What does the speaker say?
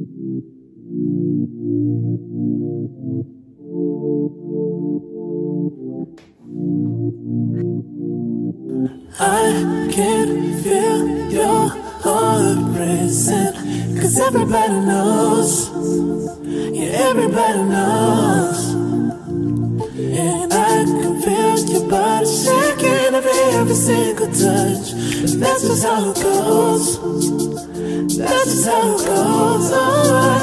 I can feel your heart racing, 'cause everybody knows, yeah, everybody knows. And I can feel your body shaking every single touch. That's just how it goes. That's just how it goes. Oh,